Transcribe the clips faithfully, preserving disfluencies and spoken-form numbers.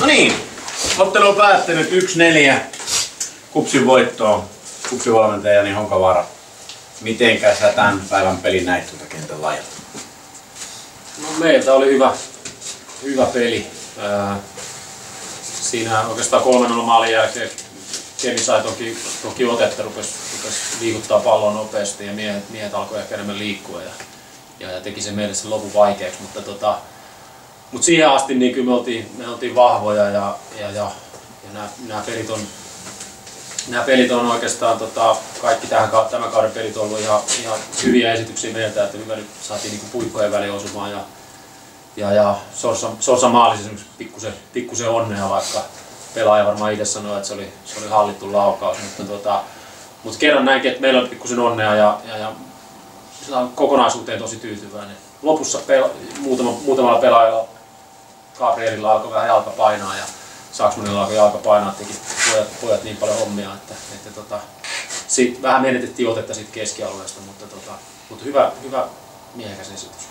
No niin, ottelu on päättynyt yksi neljä KuPSin voittoon. KuPSin valmentajani Honka Vaara. Mitenkä sä tämän päivän pelin näit tuolta kentän laajalla? No, meiltä oli hyvä, hyvä peli. Ää, siinä oikeastaan kolme nolla maalin jälkeen Kemi sai toki, toki otetta, rupesi, rupesi liikuttaa palloa nopeasti ja miehet, miehet alkoi ehkä enemmän liikkua ja, ja, ja teki se meille sen lopun vaikeaksi. Mutta, tota, mutta siihen asti niin kyllä me oltiin, me oltiin vahvoja ja, ja, ja, ja nämä, nämä, pelit on, nämä pelit on oikeastaan tota, kaikki tähän, tämän kauden pelit on ollut ihan, ihan hyviä esityksiä meiltä, että hyvä nyt saatiin niin puikkojen väliin osumaan ja, ja, ja Sorsa, Sorsa maalisi esimerkiksi pikkusen, pikkusen onnea, vaikka pelaaja varmaan itse sanoi, että se oli, se oli hallittu laukaus, mutta, tota, mutta kerran näinkin, että meillä on pikkusen onnea ja, ja, ja kokonaisuuteen tosi tyytyväinen. Lopussa pela, muutama, muutamalla pelaajalla, Gabrielilla alkoi vähän jalka painaa ja Saksmanilla alkoi jalka painaa, teki pojat, pojat niin paljon hommia, että, että tota, sit vähän menetettiin otetta siitä keskialueesta, mutta, tota, mutta hyvä, hyvä miehekäs esitys.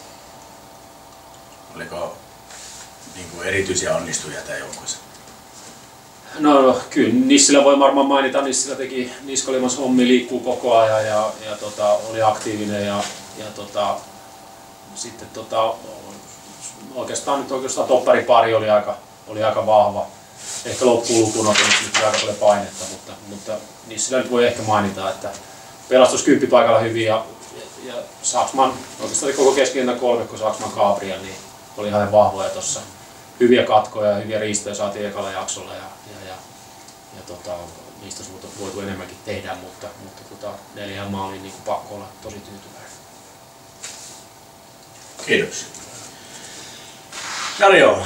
Oliko niin kuin erityisiä onnistujia tämä joukkueessa? No, no kyllä Nissilä voi varmaan mainita, Nissilä teki niskalimas hommi, liikkuu koko ajan ja, ja tota, oli aktiivinen ja, ja tota, sitten tota, oikeastaan nyt oikeastaan topparipari oli aika, oli aika vahva. Ehkä loppuun lukuun ottamatta nyt aika paljon painetta, mutta, mutta Nissilä nyt voi ehkä mainita, että pelastus kymppipaikalla hyvin ja, ja, ja Saksman, oikeastaan koko keskikentän kolmikko Saksman Gabriel, niin oli ihan vahvoja tuossa. Hyviä katkoja ja hyviä riistoja saatiin ekalla jaksolla ja, ja, ja, ja tota, niistä olisi voitu enemmänkin tehdä, mutta, mutta tota, neljä maaliin niin pakko olla tosi tyytyväinen. Kiitoksia. Jari Joula,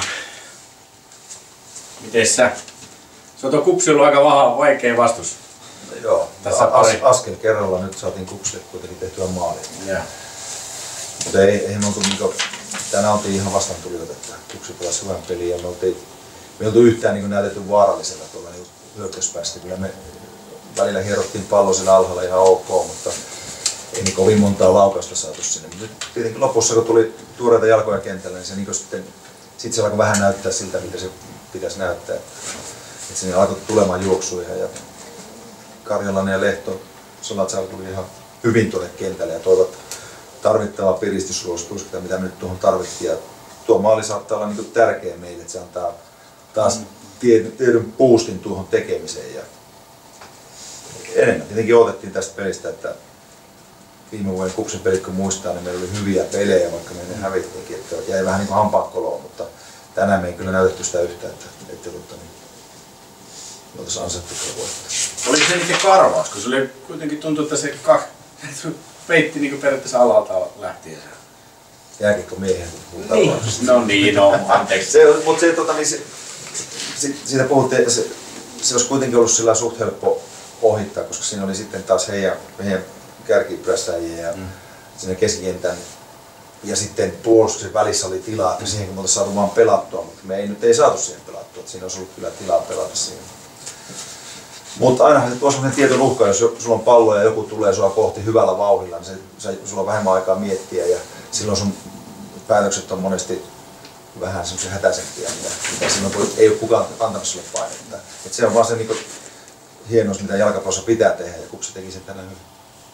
miten sä? Se on tuo KuPS ollut aika vaikea vastus. No joo, tässä as, askel kerralla nyt saatiin KuPSille kuitenkin tehtyä maaliin. Yeah. Mutta ei, ei me oltu, niinku, tänään oltiin ihan vastaantulijoita, että KuPS pelasi hyvän pelin ja me oltiin, me oltu yhtään niin näytetty vaarallisella tuolla niin hyökkäyspäästä. Kyllä me välillä hierottiin pallo siellä alhaalla ihan ok, mutta ei niin kovin montaa laukausta saatu sinne. Nyt tietenkin lopussa kun tuli tuoreita jalkoja kentällä, niin se niin sitten, sitten se alkoi vähän näyttää siltä, mitä se pitäisi näyttää. Että sinne alkoi tulemaan juoksuja ja Karjalainen ja Lehto, Solatsal tuli ihan hyvin tuonne kentälle ja toivat tarvittava piristysruostuus, mitä me nyt tuohon tarvittiin. Ja tuo maali saattaa olla niin tärkeä meille, että se antaa taas tietyn boostin tuohon tekemiseen. Ja enemmän tietenkin odotettiin tästä pelistä, että viime vuoden KuPSin pelit kun muistaa, niin meillä oli hyviä pelejä, vaikka me ne hävittiinkin, että jäi vähän niin kuin hampaat koloon, mutta tänään me ei kyllä näytetty sitä yhtään, että, että, että niin, me oltaisiin ansaittu kyllä voittaa. Oliko se niiden karvaus, kun se oli kuitenkin tuntui, että se kak... peitti niin periaatteessa alalta lähtien. Jääkiekko miehen. Niin. No niin, no anteeksi. Se, mutta se, tota, niin se, se, siitä puhuttiin, että se, se olisi kuitenkin ollut sillä suht helppo ohittaa, koska siinä oli sitten taas heidän, heidän kärkipyrästäjiä ja mm. siinä keskikentän. Ja sitten puolustuksen välissä oli tilaa, että siihen kun me oltaisiin saatu vaan pelattua, mutta me ei nyt ei saatu siihen pelattua. Että siinä olisi ollut kyllä tilaa pelata siinä. Mutta aina se tuo sellainen tietyn uhka, jos sulla on pallo ja joku tulee sua kohti hyvällä vauhdilla, niin se, se, sulla on vähemmän aikaa miettiä ja silloin sun päätökset on monesti vähän semmoisia hätäisempiä, mitä, mitä silloin kun ei ole kukaan antanut sulle painetta. Et se on vaan se niin hienous, mitä jalkapallossa pitää tehdä ja KuPS teki sen tänään hyvin.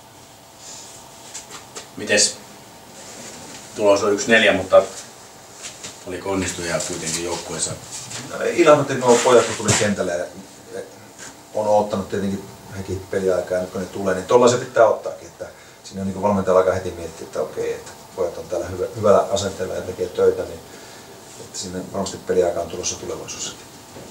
Mites? Tulos on yksi neljä, mutta oliko onnistujia kuitenkin joukkueessa? No, ilahdutin nuo pojat, kun tuli kentälle ja on ottanut tietenkin hekin peliaikaa ja nyt kun ne tulee, niin tuolla se pitää ottaakin. Että siinä on niin valmentajalla aika heti miettiä, että okei, että pojat on täällä hyvä, hyvällä asenteella ja tekee töitä, niin että sinne varmasti peliaika on tulossa tulevaisuudessakin.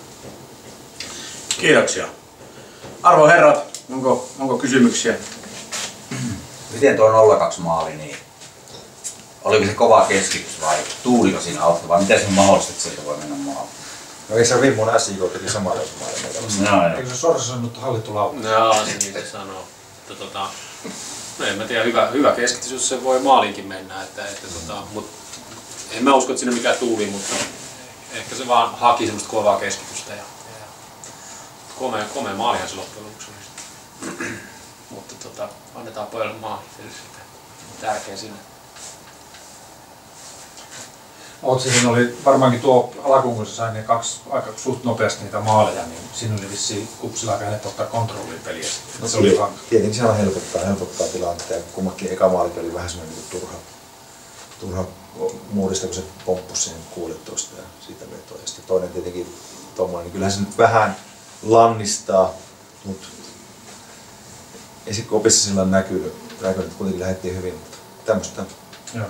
Kiitoksia. Arvon herrat, onko, onko kysymyksiä? Miten tuo nolla kaksi maali, niin oliko se kova keskitys vai tuuliko siinä auttoi vai miten se on mahdollista, että sieltä voi mennä maaliin? No ei se viime vuonna S J K teki samaa maali meitä vastaan. Eikö se Sorsa sanonut hallittu laukaus? Joo, se niin se sanoo. Mutta, tota, no en mä tiedä, hyvä, hyvä keskitys, jos se voi maalinkin mennä. Että, että, tota, mut, en mä usko, että siinä mikään tuuli, mutta ehkä se vaan haki semmoista kovaa keskitystä. Ja, ja komea, komea maalihan se loppujen lopuksi oli. Mutta tota, annetaan pojalle maali, se on tärkeä sinne. Otsinin oli varmaankin tuo alkuun, kun se sai ne kaksi aika suht nopeasti niitä maaleja, niin siinä oli vissiin Kupsilla aika helppo ottaa kontrollia peliä. No, se oli hankala. Tietenkin se aina helpottaa, helpottaa tilannetta ja kummakin eka maalikin oli vähän semmoinen niin turha, turha muurista, kun se pomppusi siihen kuulettoista ja siitä vetoa. Ja sitten toinen tietenkin tommoinen, niin kyllähän se nyt vähän lannistaa, mutta ei se kopissa sillä näkynyt, näkynyt, että kuitenkin lähdettiin hyvin, mutta tämmöistä. Joo.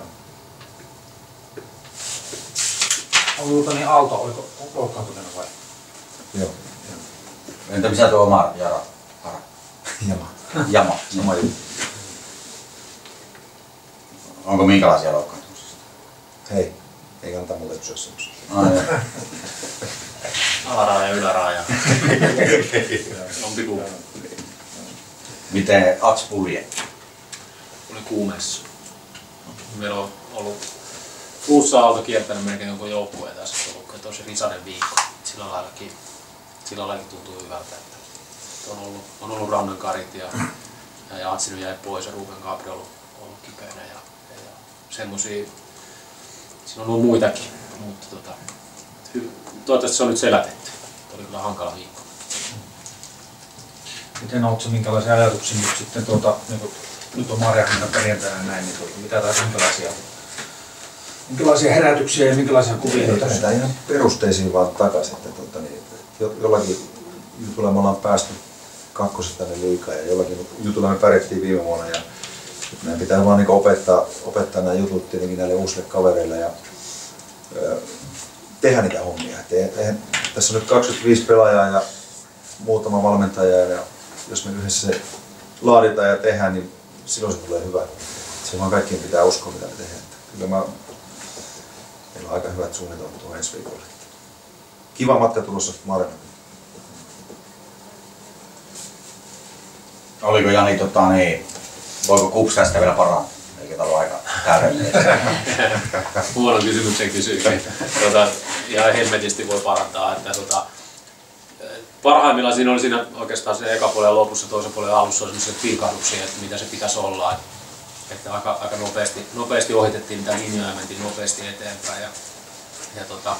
Onko niin Aalto, oliko loukkaantuneena vai? Joo. Entä missä tuo oma Jara? Hara? Jama. Jama. Sama juttu. Onko minkälaisia loukkaantumisia? Hei, ei kannata mulle kysyä semmoista. Ai, Alaraja ja yläraja. Jompikumpi. miten Ats pulje? Oli kuumeessa. Meillä on ollut Uussa Aalto kiertänyt melkein jonkun joukkueen tässä, ollut tosi risainen viikko. Sillä laillakin, sillä laillakin tuntuu hyvältä, että on ollut, on ollut rannankarit ja, ja Atsinu jäi pois ja Ruben Gabriel on ollut kipeänä ja, ja semmosia, siinä on ollut muitakin, mutta tota, hy, toivottavasti se on nyt selätetty. Oli kyllä hankala viikko. Miten oletko se, minkälaisia ajatuksia nyt sitten, tuota, niin kuin, nyt on Marjahdina perjantaina näin, niin tuota, mitä taas minkälaisia, minkälaisia herätyksiä ja minkälaisia kuvia? Lähdetään ihan perusteisiin vaan takaisin. Että, tuota, niin, jo, jollakin jutulla me ollaan päästy kakkoset tänne liikaa ja jollakin jutulla me pärjättiin viime vuonna. Ja meidän pitää vaan niin opettaa, opettaa nämä jutut tietenkin näille uusille kavereille ja ö, tehdä niitä hommia. Et eihän, tässä on nyt kaksikymmentäviisi pelaajaa ja muutama valmentaja ja jos me yhdessä se laaditaan ja tehdään, niin silloin se tulee hyvä. Se vaan kaikkien pitää uskoa, mitä me tehdään. Että kyllä mä, meillä on aika hyvät suunnitelmat tuohon ensi viikolle. Kiva matka tulossa Marjahdinaan. Oliko Jani, tota, niin, voiko Kups tästä vielä parantaa? Eikä tämä ole aika täydellinen. Huonon kysymyksen kysyikin. Tota, ihan hemmetisti voi parantaa. Että, tota, parhaimmillaan siinä oli siinä oikeastaan se eka puolen lopussa ja toisen puolen alussa oli sellaisia pilkahduksia, että mitä se pitäisi olla. Että aika, aika nopeasti, nopeasti ohitettiin niitä linjoja ja mentiin nopeasti eteenpäin. Ja, ja tota,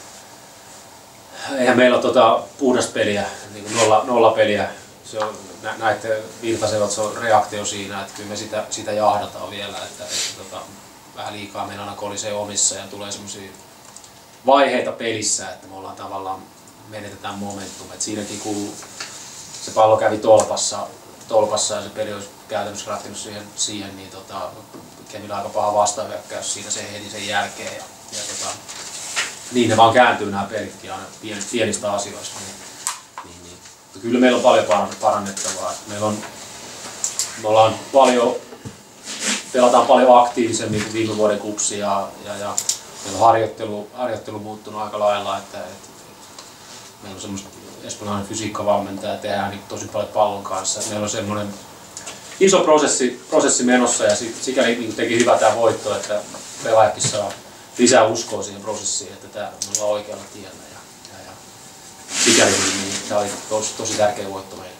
eihän meillä ole tota puhdasta peliä, niin kuin nolla, nolla peliä. Se on, nä, näette Virtasevat, se on reaktio siinä, että kyllä me sitä, sitä jahdataan vielä. Että, että tota, vähän liikaa meillä aina kolisee omissa ja tulee semmoisia vaiheita pelissä, että me ollaan tavallaan menetetään momentum. Et siinäkin kun se pallo kävi tolpassa, tolpassa ja se peli olisi käytännössä ratkennut siihen, siihen niin tota, Kemillä aika paha vastahyökkäys siinä se heti sen jälkeen. Ja, ja tota, niin ne vaan kääntyy nämä pelitkin aina pien, pienistä asioista. Niin, niin, niin. Kyllä meillä on paljon parannettavaa. Meillä on, me ollaan paljon, pelataan paljon aktiivisemmin kuin viime vuoden Kupsi ja, ja, ja meillä on harjoittelu, harjoittelu muuttunut aika lailla. Että, että meillä on semmoista espanjalainen fysiikkavalmentaja, tehdään niin tosi paljon pallon kanssa. Meillä on semmoinen iso prosessi, prosessi menossa ja sikäli niin teki hyvä tämä voitto, että pelaajatkin saa lisää uskoa siihen prosessiin, että tämä, me ollaan oikealla tiellä. Ja, ja, ja sikäli niin, tämä oli tosi, tosi tärkeä voitto meille.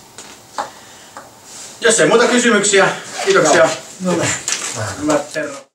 Jos ei muuta kysymyksiä, kiitoksia. No, Hyvät tervetuloa.